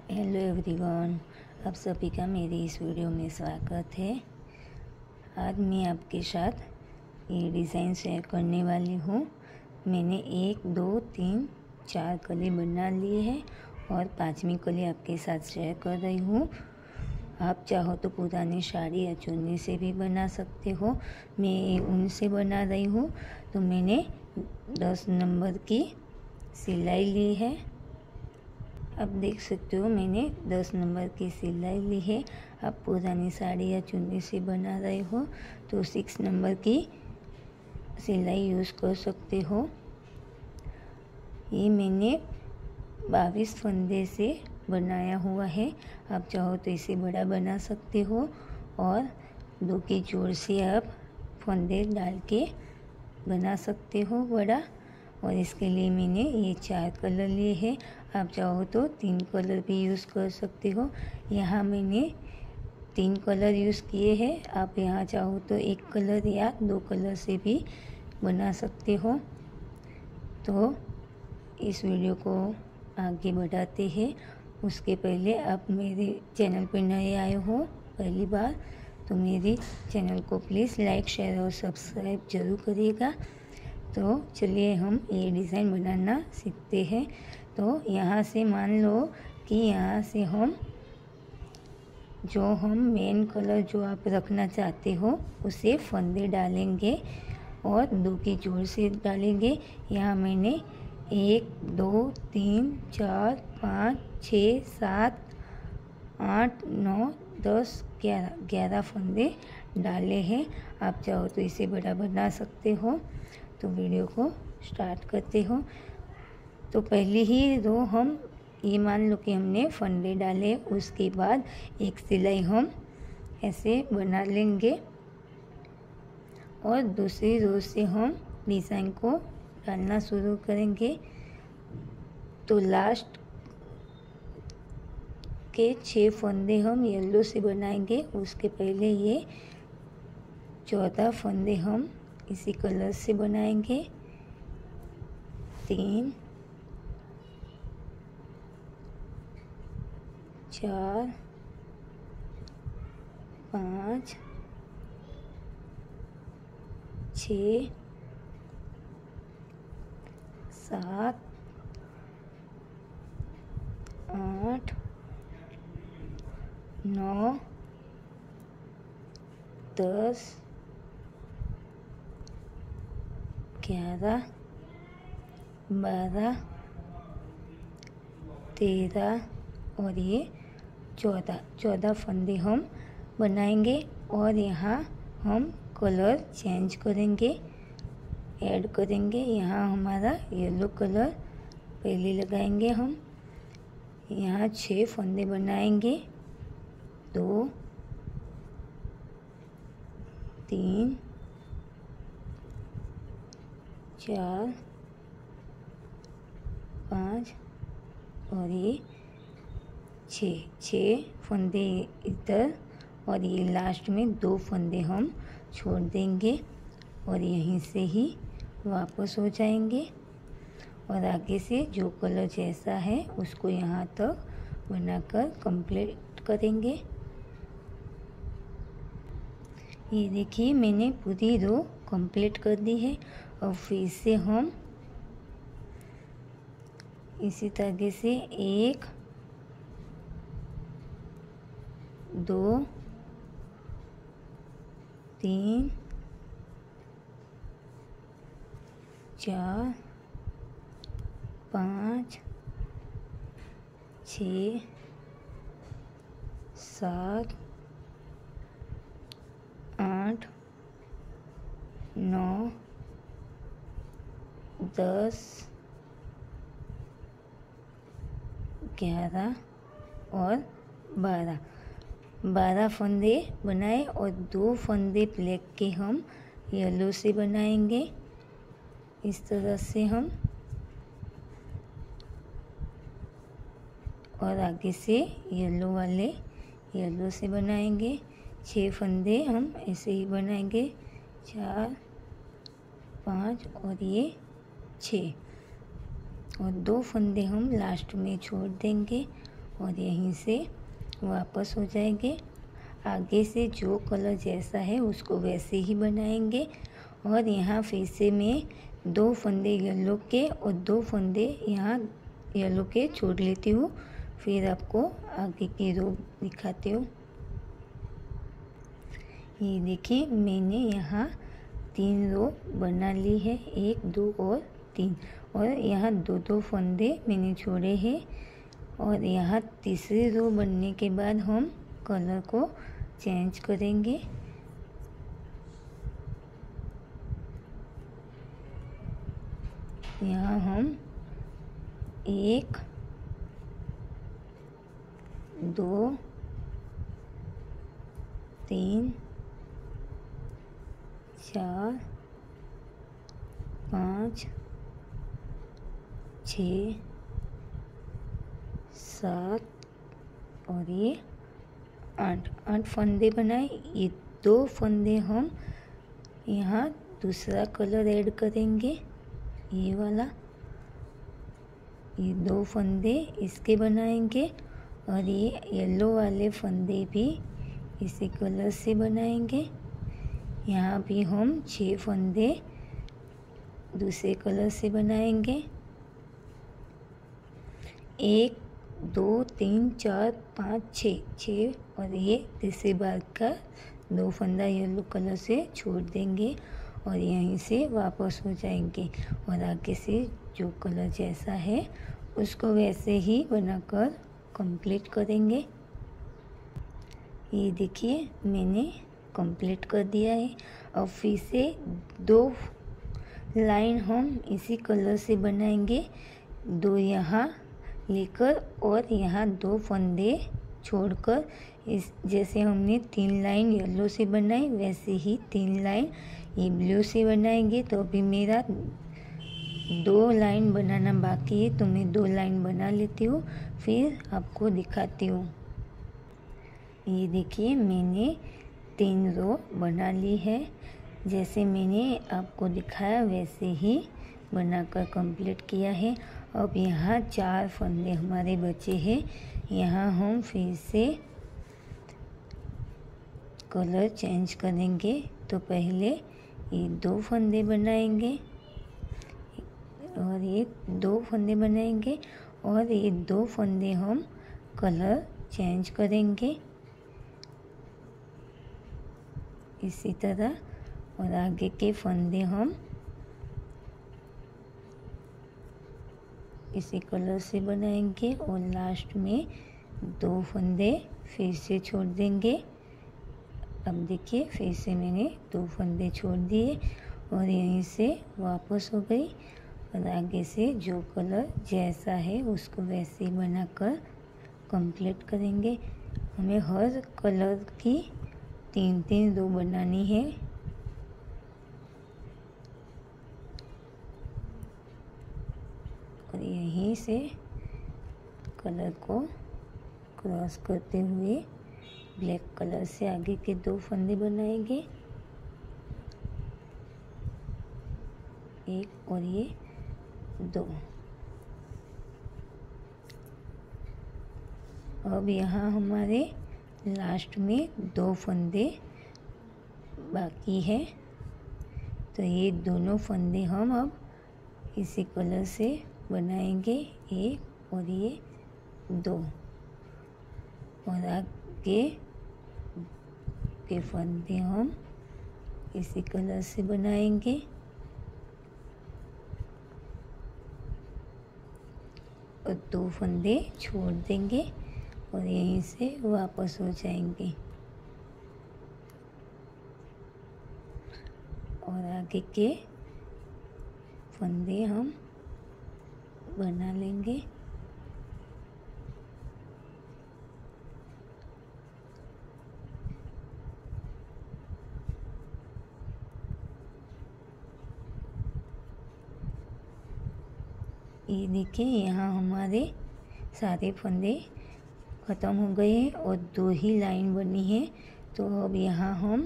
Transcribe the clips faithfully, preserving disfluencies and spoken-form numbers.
Hello everyone, आप सभी का मेरी इस वीडियो में स्वागत है। आज मैं आपके साथ ये डिज़ाइन शेयर करने वाली हूँ। मैंने एक दो तीन चार कली बना लिए हैं और पांचवी कली आपके साथ शेयर कर रही हूँ। आप चाहो तो पुरानी साड़ी या चुन्नी से भी बना सकते हो। मैं ऊन से बना रही हूँ, तो मैंने दस नंबर की सिलाई ली है। आप देख सकते हो मैंने दस नंबर की सिलाई ली है। आप पुरानी साड़ी या चुन्नी से बना रहे हो तो सिक्स नंबर की सिलाई यूज़ कर सकते हो। ये मैंने बाईस फंदे से बनाया हुआ है। आप चाहो तो इसे बड़ा बना सकते हो और दो की जोड़ से आप फंदे डाल के बना सकते हो बड़ा। और इसके लिए मैंने ये चार कलर लिए हैं। आप चाहो तो तीन कलर भी यूज़ कर सकते हो। यहाँ मैंने तीन कलर यूज़ किए हैं। आप यहाँ चाहो तो एक कलर या दो कलर से भी बना सकते हो। तो इस वीडियो को आगे बढ़ाते हैं। उसके पहले आप मेरे चैनल पर नए आए हो पहली बार, तो मेरे चैनल को प्लीज़ लाइक शेयर और सब्सक्राइब जरूर करिएगा। तो चलिए हम ये डिज़ाइन बनाना सीखते हैं। तो यहाँ से मान लो कि यहाँ से हम जो हम मेन कलर जो आप रखना चाहते हो उसे फंदे डालेंगे और दो की जोड़ से डालेंगे। यहाँ मैंने एक दो तीन चार पाँच छः सात आठ नौ दस ग्यारह ग्यारह फंदे डाले हैं। आप चाहो तो इसे बड़ा बना सकते हो। तो वीडियो को स्टार्ट करते हो। तो पहले ही रो हम ये मान लो कि हमने फंदे डाले, उसके बाद एक सिलाई हम ऐसे बना लेंगे और दूसरी रो से हम डिज़ाइन को डालना शुरू करेंगे। तो लास्ट के छः फंदे हम येलो से बनाएंगे। उसके पहले ये चौदह फंदे हम इसी कलर से बनाएंगे। तीन चार पाँच छ सात आठ नौ दस ग्यारह बारह तेरह और ये चौदह चौदह फंदे हम बनाएंगे। और यहाँ हम कलर चेंज करेंगे, ऐड करेंगे। यहाँ हमारा येलो कलर पहले लगाएंगे हम। यहाँ छः फंदे बनाएंगे, दो तीन चार पाँच और ये छः छः फंदे इधर और ये लास्ट में दो फंदे हम छोड़ देंगे और यहीं से ही वापस हो जाएंगे। और आगे से जो कलर जैसा है उसको यहाँ तक बनाकर कंप्लीट करेंगे। ये देखिए मैंने पूरी रो कंप्लीट कर दी है। और फिर से हम इसी तरह से एक दो तीन चार पाँच छः सात आठ नौ दस ग्यारह और बारह बारह फंदे बनाए और दो फंदे ब्लैक के हम येलो से बनाएंगे। इस तरह से हम और आगे से येलो वाले येलो से बनाएंगे। छः फंदे हम ऐसे ही बनाएंगे, चार पाँच और ये छः और दो फंदे हम लास्ट में छोड़ देंगे और यहीं से वापस हो जाएंगे। आगे से जो कलर जैसा है उसको वैसे ही बनाएंगे। और यहाँ फिर से मैं दो फंदे येलो के और दो फंदे यहाँ येलो के छोड़ लेती हूँ, फिर आपको आगे की रो दिखाती हूँ। ये देखिए मैंने यहाँ तीन रो बना ली है, एक दो और तीन, और यहाँ दो दो फंदे मैंने छोड़े हैं। और यहाँ तीसरी रो बनने के बाद हम कलर को चेंज करेंगे। यहाँ हम एक दो तीन चार पाँच छः सात और ये आठ आठ फंदे बनाए। ये दो फंदे हम यहाँ दूसरा कलर ऐड करेंगे, ये वाला। ये दो फंदे इसके बनाएंगे और ये येलो वाले फंदे भी इसी कलर से बनाएंगे। यहाँ भी हम छः फंदे दूसरे कलर से बनाएंगे। एक दो तीन चार पाँच छः छः और ये तीसरी बार का दो फंदा येलो कलर से छोड़ देंगे और यहीं से वापस हो जाएंगे। और आगे से जो कलर जैसा है उसको वैसे ही बनाकर कंप्लीट करेंगे। ये देखिए मैंने कंप्लीट कर दिया है। अब फिर से दो लाइन हम इसी कलर से बनाएंगे, दो यहाँ लेकर और यहाँ दो फंदे छोड़कर। इस जैसे हमने तीन लाइन येलो से बनाई वैसे ही तीन लाइन ये ब्लू से बनाएंगे। तो अभी मेरा दो लाइन बनाना बाकी है, तो मैं दो लाइन बना लेती हूँ, फिर आपको दिखाती हूँ। ये देखिए मैंने तीन रो बना ली है, जैसे मैंने आपको दिखाया वैसे ही बनाकर कंप्लीट किया है। अब यहाँ चार फंदे हमारे बचे हैं, यहाँ हम फिर से कलर चेंज करेंगे। तो पहले ये दो फंदे बनाएंगे और ये दो फंदे बनाएंगे और ये दो फंदे हम कलर चेंज करेंगे इसी तरह। और आगे के फंदे हम इसी कलर से बनाएंगे और लास्ट में दो फंदे फिर से छोड़ देंगे। अब देखिए फिर से मैंने दो फंदे छोड़ दिए और यहीं से वापस हो गई। और आगे से जो कलर जैसा है उसको वैसे ही बनाकर कंप्लीट करेंगे। हमें हर कलर की तीन तीन रो बनानी है। और यहीं से कलर को क्रॉस करते हुए ब्लैक कलर से आगे के दो फंदे बनाएंगे, एक और ये दो। अब यहाँ हमारे लास्ट में दो फंदे बाकी है, तो ये दोनों फंदे हम अब इसी कलर से बनाएंगे, एक और ये दो। और आगे के फंदे हम इसी कलर से बनाएंगे और दो फंदे छोड़ देंगे और यहीं से वापस हो जाएंगे। और आगे के फंदे हम बना लेंगे। ये देखिए यहाँ हमारे सारे फंदे ख़त्म हो गए हैं और दो ही लाइन बनी है। तो अब यहाँ हम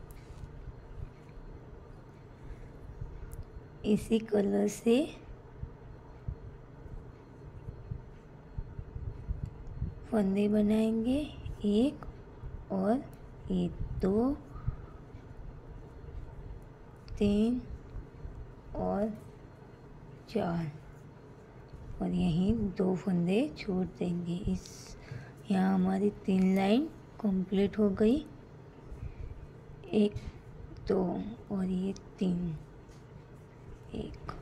इसी कलर से फंदे बनाएंगे, एक और ये दो, तीन और चार, और यहीं दो फंदे छोड़ देंगे। इस यहाँ हमारी तीन लाइन कंप्लीट हो गई, एक दो और ये तीन, एक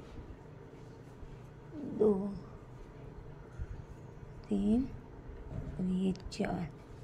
दो तीन और ये चार।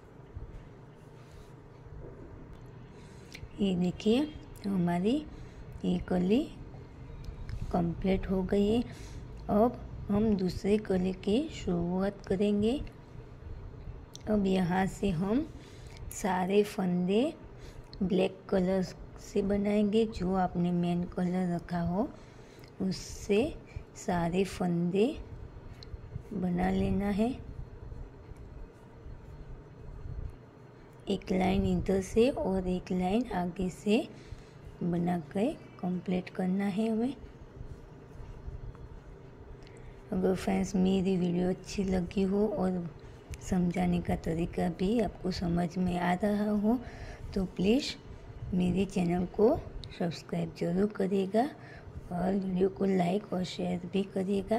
ये देखिए हमारी ये कली कंप्लीट हो गई है। अब हम दूसरे कली की शुरुआत करेंगे। अब यहाँ से हम सारे फंदे ब्लैक कलर से बनाएंगे, जो आपने मेन कलर रखा हो उससे सारे फंदे बना लेना है। एक लाइन इधर से और एक लाइन आगे से बना कर कंप्लीट करना है हमें। अगर फ्रेंड्स मेरी वीडियो अच्छी लगी हो और समझाने का तरीका भी आपको समझ में आ रहा हो तो प्लीज़ मेरे चैनल को सब्सक्राइब जरूर करिएगा और वीडियो को लाइक और शेयर भी करिएगा।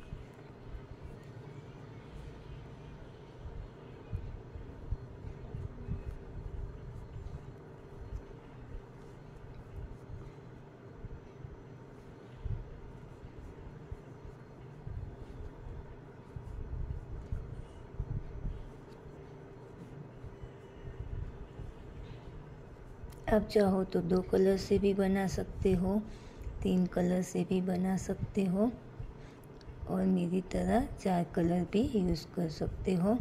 आप चाहो तो दो कलर से भी बना सकते हो, तीन कलर से भी बना सकते हो और मेरी तरह चार कलर भी यूज़ कर सकते हो।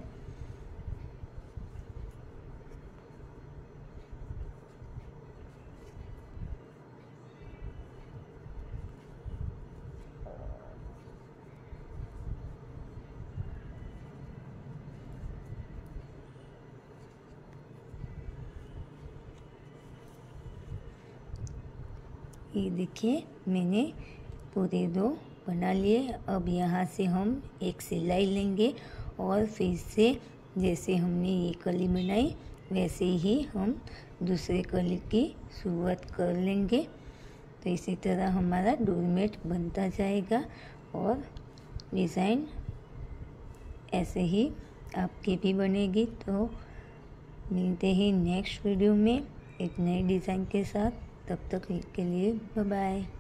ये देखिए मैंने पूरे दो बना लिए। अब यहाँ से हम एक सिलाई लेंगे और फिर से जैसे हमने ये कली बनाई वैसे ही हम दूसरे कली की शुरुआत कर लेंगे। तो इसी तरह हमारा डोरमेट बनता जाएगा और डिज़ाइन ऐसे ही आपकी भी बनेगी। तो मिलते हैं नेक्स्ट वीडियो में एक नए डिज़ाइन के साथ। तब तक के लिए बाय बाय।